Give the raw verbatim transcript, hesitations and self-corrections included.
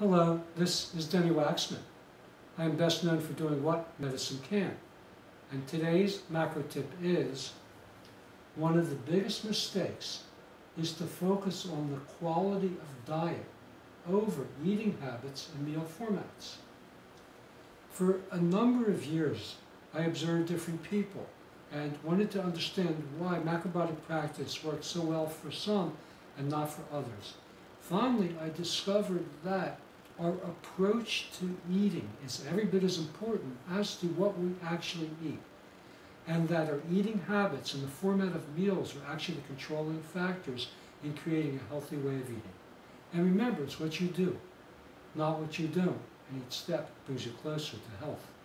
Hello, this is Denny Waxman. I am best known for doing what medicine can. And today's macro tip is, one of the biggest mistakes is to focus on the quality of diet over eating habits and meal formats. For a number of years, I observed different people and wanted to understand why macrobiotic practice worked so well for some and not for others. Finally, I discovered that our approach to eating is every bit as important as to what we actually eat, and that our eating habits and the format of meals are actually the controlling factors in creating a healthy way of eating. And remember, it's what you do, not what you don't, and each step brings you closer to health.